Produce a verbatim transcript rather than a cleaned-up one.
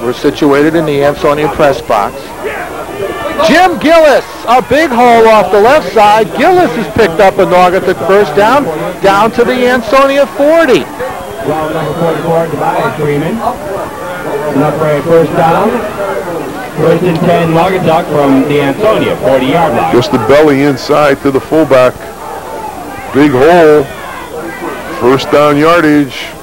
We're situated in the Ansonia press box. Jim Gillis, a big hole off the left side. Gillis has picked up a Naugatuck first down, down to the Ansonia forty. Well, number forty-four, Tobias Freeman. Enough for a first down. First and ten, Naugatuck from the Ansonia forty-yard line. Just the belly inside to the fullback. Big hole. First down yardage.